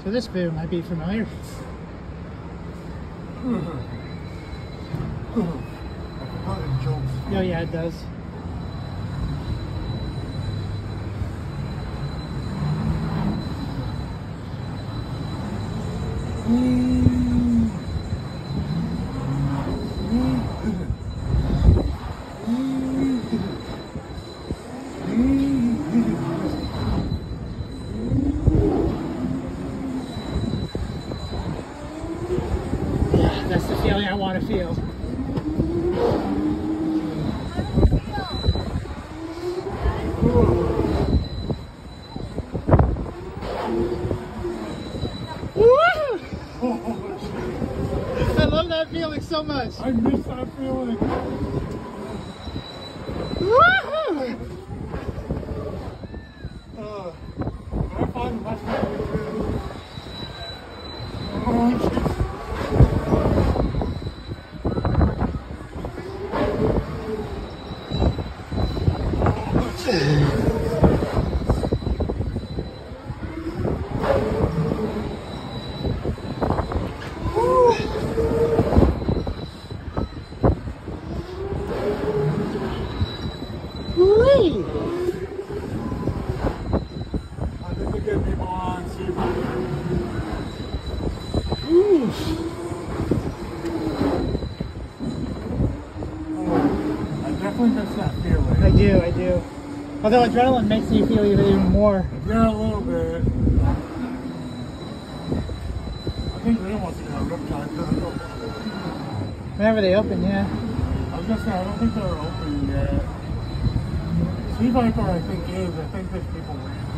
So this boo might be familiar. Oh yeah, it does. Yeah, that's the feeling I want to feel. I love that feeling so much. I miss that feeling. I find much better. I do. Although adrenaline makes you feel even more. Yeah, a little bit. I think they don't want to go Riptide. Whenever they open, yeah. I was gonna say, I don't think they're open yet. Sea Viper, I think, is. I think there's people waiting.